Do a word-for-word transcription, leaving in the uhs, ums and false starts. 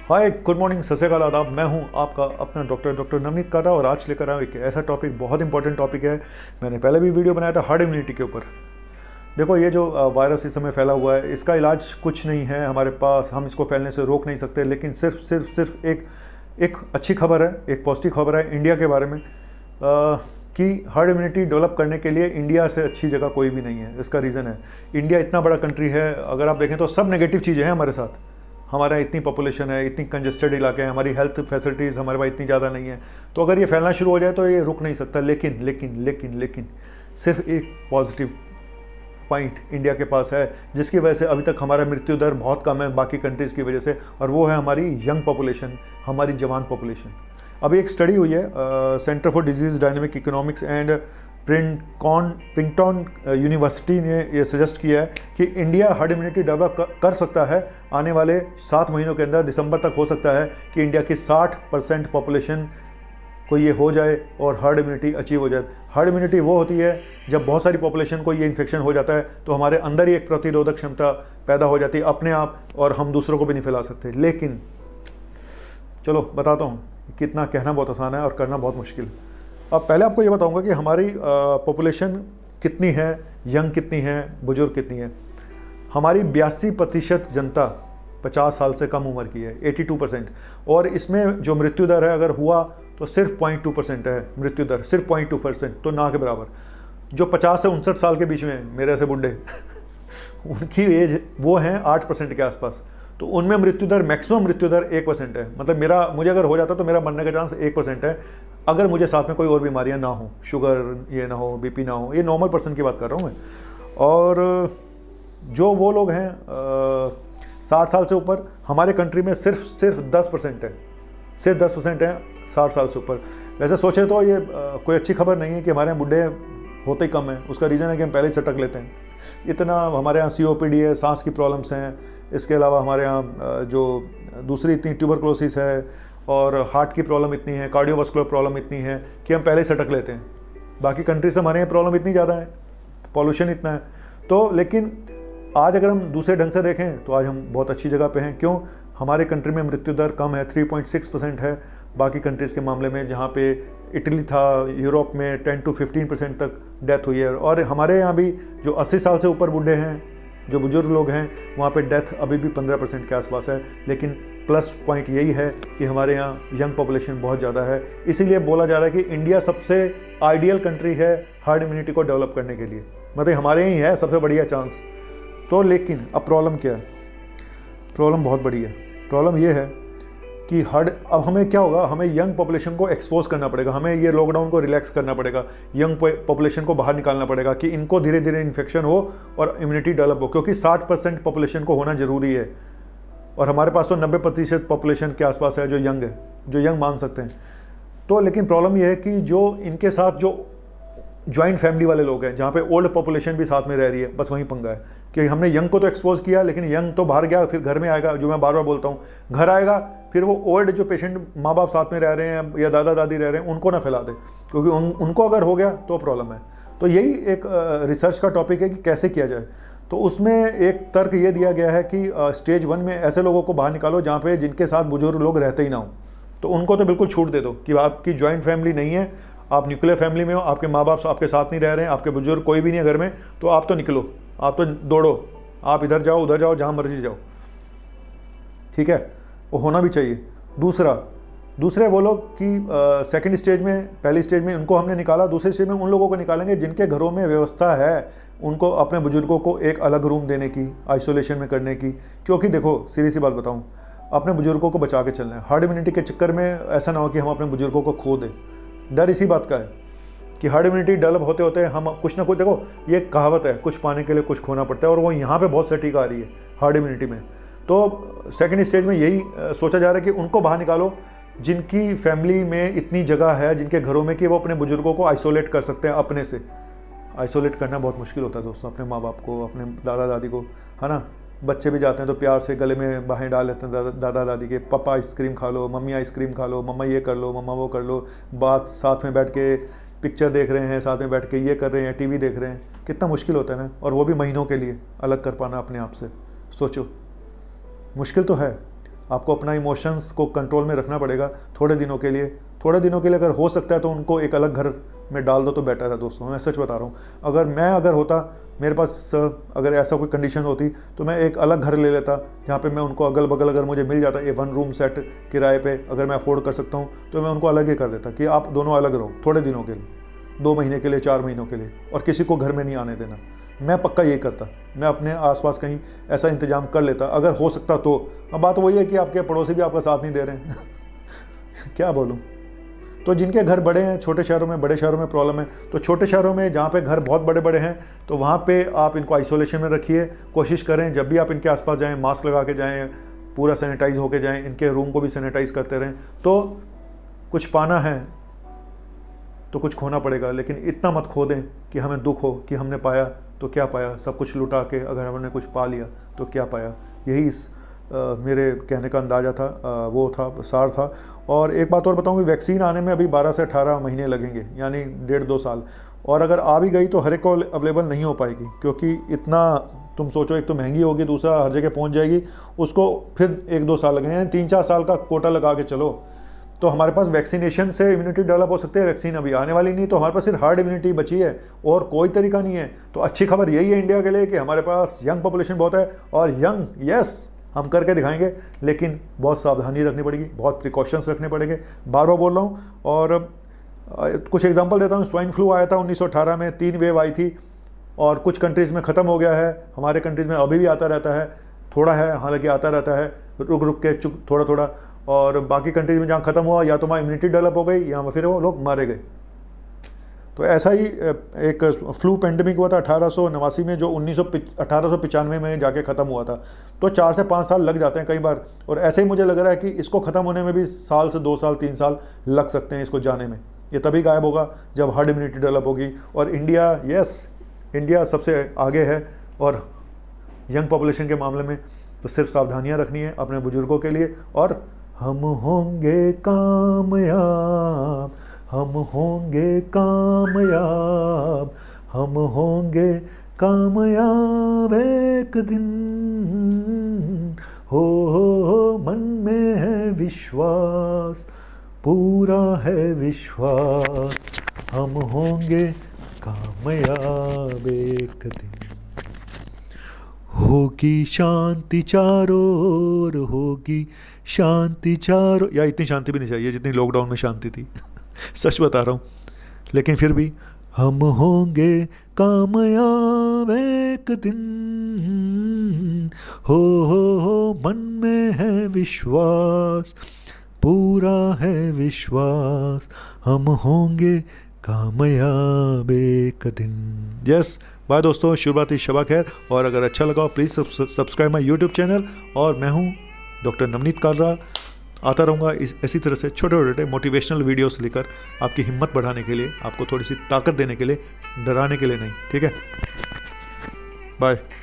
हाय, good morning, सत श्री अकाल, आदाब। मैं हूं आपका अपना डॉक्टर डॉक्टर नवनीत कारा और आज लेकर आया हूं एक ऐसा टॉपिक, बहुत इंपॉर्टेंट टॉपिक है। मैंने पहले भी वीडियो बनाया था हार्ड इम्यूनिटी के ऊपर। देखो, ये जो वायरस इस समय फैला हुआ है, इसका इलाज कुछ नहीं है हमारे पास, हम इसको फैलने से रोक नहीं सकते। लेकिन सिर्फ सिर्फ सिर्फ एक एक अच्छी खबर है, एक पॉजिटिव खबर है इंडिया के बारे में आ, कि हार्ड इम्यूनिटी डेवलप करने के लिए इंडिया से अच्छी जगह कोई भी नहीं है। इसका रीज़न है, इंडिया इतना बड़ा कंट्री है, अगर आप देखें तो सब नेगेटिव चीज़ें हैं हमारे साथ। हमारे यहाँ इतनी पॉपुलेशन है, इतनी कंजेस्टेड इलाके हैं, हमारी हेल्थ फैसिलिटीज़ हमारे पास इतनी ज़्यादा नहीं है। तो अगर ये फैलना शुरू हो जाए तो ये रुक नहीं सकता। लेकिन लेकिन लेकिन लेकिन सिर्फ एक पॉजिटिव पॉइंट इंडिया के पास है, जिसकी वजह से अभी तक हमारा मृत्यु दर बहुत कम है बाकी कंट्रीज़ की वजह से, और वो है हमारी यंग पॉपुलेशन, हमारी जवान पॉपुलेशन। अभी एक स्टडी हुई है, centre for disease dynamics economics and प्रिंटकॉन प्रिंगटन यूनिवर्सिटी ने ये सजेस्ट किया है कि इंडिया हर्ड इम्यूनिटी डेवलप कर सकता है आने वाले सात महीनों के अंदर। दिसंबर तक हो सकता है कि इंडिया की साठ परसेंट पॉपुलेशन को ये हो जाए और हर्ड इम्यूनिटी अचीव हो जाए। हर्ड इम्यूनिटी वो होती है जब बहुत सारी पॉपुलेशन को ये इन्फेक्शन हो जाता है तो हमारे अंदर ही एक प्रतिरोधक क्षमता पैदा हो जाती है अपने आप, और हम दूसरों को भी नहीं फैला सकते। लेकिन चलो बताता हूँ, कितना कहना बहुत आसान है और करना बहुत मुश्किल। अब पहले आपको ये बताऊंगा कि हमारी पॉपुलेशन कितनी है, यंग कितनी है, बुजुर्ग कितनी है। हमारी बयासी प्रतिशत जनता पचास साल से कम उम्र की है, बयासी परसेंट। और इसमें जो मृत्यु दर है, अगर हुआ तो सिर्फ पॉइंट टू परसेंट है मृत्यु दर, सिर्फ पॉइंट टू परसेंट, तो ना के बराबर। जो पचास से उनसठ साल के बीच में मेरे ऐसे बुढ़े उनकी एज वो हैं आठ परसेंट के आसपास, तो उनमें मृत्यु दर, मैक्सिमम मृत्यु दर एक परसेंट है। मतलब मेरा मुझे अगर हो जाता तो मेरा मरने का चांस एक परसेंट है, अगर मुझे साथ में कोई और बीमारियां ना हो, शुगर ये ना हो, बीपी ना हो। ये नॉर्मल पर्सन की बात कर रहा हूँ मैं। और जो वो लोग हैं साठ साल से ऊपर, हमारे कंट्री में सिर्फ सिर्फ दस परसेंट है, सिर्फ दस परसेंट है साठ साल से ऊपर। वैसे सोचें तो ये आ, कोई अच्छी खबर नहीं है कि हमारे यहाँ बुढ़े होते ही कम है। उसका रीज़न है कि हम पहले ही सटक लेते हैं। इतना हमारे यहाँ सी ओ पी डी है, सांस की प्रॉब्लम्स हैं, इसके अलावा हमारे यहाँ जो दूसरी इतनी ट्यूबरक्लोसिस है और हार्ट की प्रॉब्लम इतनी है, कार्डियोवास्कुलर प्रॉब्लम इतनी है कि हम पहले ही सटक लेते हैं। बाकी कंट्री से हमारे यहाँ प्रॉब्लम इतनी ज़्यादा है, पॉल्यूशन इतना है। तो लेकिन आज अगर हम दूसरे ढंग से देखें तो आज हम बहुत अच्छी जगह पे हैं। क्यों? हमारे कंट्री में मृत्यु दर कम है, थ्री पॉइंट सिक्स परसेंट है बाकी कंट्रीज़ के मामले में, जहाँ पे इटली था, यूरोप में टेन टू फिफ्टीन परसेंट तक डेथ हुई है। और हमारे यहाँ भी जो अस्सी साल से ऊपर बूढ़े हैं, जो बुजुर्ग लोग हैं, वहाँ पे डेथ अभी भी पंद्रह परसेंट के आसपास है। लेकिन प्लस पॉइंट यही है कि हमारे यहाँ यंग पॉपुलेशन बहुत ज़्यादा है, इसीलिए बोला जा रहा है कि इंडिया सबसे आइडियल कंट्री है हार्ड इम्यूनिटी को डेवलप करने के लिए। मतलब हमारे यहीं है सबसे बढ़िया चांस। तो लेकिन अब प्रॉब्लम क्या है? प्रॉब्लम बहुत बड़ी है। प्रॉब्लम ये है कि हर्ड अब हमें क्या होगा, हमें यंग पॉपुलेशन को एक्सपोज करना पड़ेगा, हमें ये लॉकडाउन को रिलैक्स करना पड़ेगा, यंग पॉपुलेशन को बाहर निकालना पड़ेगा कि इनको धीरे धीरे इन्फेक्शन हो और इम्यूनिटी डेवलप हो, क्योंकि साठ परसेंट पॉपुलेशन को होना ज़रूरी है। और हमारे पास तो नब्बे प्रतिशत पॉपुलेशन के आसपास है जो यंग है, जो यंग मान सकते हैं। तो लेकिन प्रॉब्लम यह है कि जो इनके साथ जो जॉइंट फैमिली वाले लोग हैं, जहाँ पे ओल्ड पॉपुलेशन भी साथ में रह रही है, बस वहीं पंगा है कि हमने यंग को तो एक्सपोज किया, लेकिन यंग तो बाहर गया, फिर घर में आएगा, जो मैं बार बार बोलता हूँ, घर आएगा फिर वो ओल्ड जो पेशेंट माँ बाप साथ में रह रहे हैं या दादा दादी रह रहे हैं, उनको ना फैला दे, क्योंकि उन उनको अगर हो गया तो प्रॉब्लम है। तो यही एक रिसर्च का टॉपिक है कि कैसे किया जाए। तो उसमें एक तर्क ये दिया गया है कि स्टेज वन में ऐसे लोगों को बाहर निकालो जहाँ पे जिनके साथ बुजुर्ग लोग रहते ही ना हो, तो उनको तो बिल्कुल छूट दे दो कि आपकी जॉइंट फैमिली नहीं है, आप न्यूक्लियर फैमिली में हो, आपके माँ बाप आपके साथ नहीं रह रहे हैं, आपके बुजुर्ग कोई भी नहीं है घर में, तो आप तो निकलो, आप तो दौड़ो, आप इधर जाओ उधर जाओ, जहाँ मर्जी जाओ, ठीक है? वो होना भी चाहिए। दूसरा दूसरे वो लोग कि सेकंड स्टेज में, पहली स्टेज में उनको हमने निकाला, दूसरे स्टेज में उन लोगों को निकालेंगे जिनके घरों में व्यवस्था है उनको अपने बुजुर्गों को एक अलग रूम देने की, आइसोलेशन में करने की। क्योंकि देखो, सीधी सी बात बताऊँ, अपने बुजुर्गों को बचा के चलना है। हार्ड इम्यूनिटी के चक्कर में ऐसा ना हो कि हम अपने बुजुर्गों को खो दें। डर इसी बात का है कि हार्ड इम्यूनिटी डेवलप होते होते हम कुछ ना कुछ, देखो ये कहावत है, कुछ पाने के लिए कुछ खोना पड़ता है, और वो यहाँ पे बहुत सटीक आ रही है हार्ड इम्यूनिटी में। तो सेकंड स्टेज में यही सोचा जा रहा है कि उनको बाहर निकालो जिनकी फैमिली में इतनी जगह है, जिनके घरों में कि वो अपने बुजुर्गों को आइसोलेट कर सकते हैं अपने से। आइसोलेट करना बहुत मुश्किल होता है दोस्तों, अपने माँ बाप को, अपने दादा दादी को, है ना? बच्चे भी जाते हैं तो प्यार से गले में बाहें डाल लेते हैं दादा दादा दादी के, पापा आइसक्रीम खा लो, मम्मी आइसक्रीम खा लो, मम्मा ये कर लो, मम्मा वो कर लो, बात साथ में बैठ के पिक्चर देख रहे हैं, साथ में बैठ के ये कर रहे हैं, टीवी देख रहे हैं। कितना मुश्किल होता है ना, और वो भी महीनों के लिए अलग कर पाना अपने आप से। सोचो, मुश्किल तो है। आपको अपना इमोशंस को कंट्रोल में रखना पड़ेगा थोड़े दिनों के लिए। थोड़े दिनों के लिए अगर हो सकता है तो उनको एक अलग घर में डाल दो तो बेटर है दोस्तों, मैं सच बता रहा हूँ। अगर मैं अगर होता, मेरे पास अगर ऐसा कोई कंडीशन होती तो मैं एक अलग घर ले लेता जहाँ पे मैं उनको अगल बगल अगर मुझे मिल जाता ए वन रूम सेट किराए पे, अगर मैं अफोर्ड कर सकता हूँ तो मैं उनको अलग ही कर देता कि आप दोनों अलग रहो थोड़े दिनों के लिए, दो महीने के लिए, चार महीनों के लिए, और किसी को घर में नहीं आने देना। मैं पक्का यही करता, मैं अपने आसपास कहीं ऐसा इंतजाम कर लेता अगर हो सकता तो। अब बात वही है कि आपके पड़ोसी भी आपका साथ नहीं दे रहे हैं क्या बोलूँ। तो जिनके घर बड़े हैं, छोटे शहरों में, बड़े शहरों में प्रॉब्लम है, तो छोटे शहरों में जहाँ पे घर बहुत बड़े बड़े हैं तो वहाँ पे आप इनको आइसोलेशन में रखिए। कोशिश करें जब भी आप इनके आसपास जाएं मास्क लगा के जाएं, पूरा सैनिटाइज होके जाएं, इनके रूम को भी सैनिटाइज करते रहें। तो कुछ पाना है तो कुछ खोना पड़ेगा, लेकिन इतना मत खो दें कि हमें दुख हो कि हमने पाया तो क्या पाया, सब कुछ लुटा के अगर हमने कुछ पा लिया तो क्या पाया। यही इस आ, मेरे कहने का अंदाज़ा था, आ, वो था, सार था। और एक बात और बताऊँ कि वैक्सीन आने में अभी बारह से अठारह महीने लगेंगे, यानी डेढ़ दो साल। और अगर आ भी गई तो हर एक को अवेलेबल नहीं हो पाएगी, क्योंकि इतना तुम सोचो, एक तो महंगी होगी, दूसरा हर जगह पहुँच जाएगी, उसको फिर एक दो साल लगेंगे, यानी तीन चार साल का कोटा लगा के चलो। तो हमारे पास वैक्सीनेशन से इम्यूनिटी डेवलप हो सकती है, वैक्सीन अभी आने वाली नहीं, तो हमारे पास सिर्फ हार्ड इम्यूनिटी बची है और कोई तरीका नहीं है। तो अच्छी खबर यही है इंडिया के लिए कि हमारे पास यंग पॉपुलेशन बहुत है, और यंग यस हम करके दिखाएंगे, लेकिन बहुत सावधानी रखनी पड़ेगी, बहुत प्रिकॉशंस रखने पड़ेंगे, बार बार बोल रहा हूँ। और कुछ एग्जांपल देता हूँ। स्वाइन फ्लू आया था उन्नीस सौ अठारह में, तीन वेव आई थी और कुछ कंट्रीज़ में ख़त्म हो गया है, हमारे कंट्रीज़ में अभी भी आता रहता है, थोड़ा है हालांकि आता रहता है, रुक रुक के चुक थोड़ा थोड़ा। और बाकी कंट्रीज में जहाँ ख़त्म हुआ या तो वहाँ इम्यूनिटी डेवलप हो गई या फिर वो लोग मारे गए। तो ऐसा ही एक फ्लू पेंडेमिक हुआ था अठारह सौ नवासी में, जो उन्नीस सौ अठारह सौ पचानवे में जाके ख़त्म हुआ था। तो चार से पाँच साल लग जाते हैं कई बार, और ऐसे ही मुझे लग रहा है कि इसको ख़त्म होने में भी साल से दो साल तीन साल लग सकते हैं इसको जाने में। ये तभी गायब होगा जब हार्ड इम्यूनिटी डेवलप होगी। और इंडिया, यस इंडिया सबसे आगे है और यंग पॉपुलेशन के मामले में, तो सिर्फ सावधानियाँ रखनी है अपने बुजुर्गों के लिए। और हम होंगे कामयाब, हम होंगे कामयाब, हम होंगे कामयाब एक दिन, हो हो हो मन में है विश्वास, पूरा है विश्वास, हम होंगे कामयाब एक दिन। होगी शांति चारों ओर, होगी शांति चारों, या इतनी शांति भी नहीं चाहिए जितनी लॉकडाउन में शांति थी सच बता रहा हूँ। लेकिन फिर भी हम होंगे कामयाब एक दिन, हो हो हो मन में है विश्वास, पूरा है विश्वास, हम होंगे कामयाब एक दिन। यस बाय दोस्तों, शुरुआती शबा खैर। और अगर अच्छा लगा please subscribe my YouTube channel. और मैं हूँ डॉक्टर नवनीत कालरा, आता रहूँगा इस इसी तरह से छोटे छोटे मोटिवेशनल वीडियोस लेकर, आपकी हिम्मत बढ़ाने के लिए, आपको थोड़ी सी ताकत देने के लिए, डराने के लिए नहीं। ठीक है, बाय।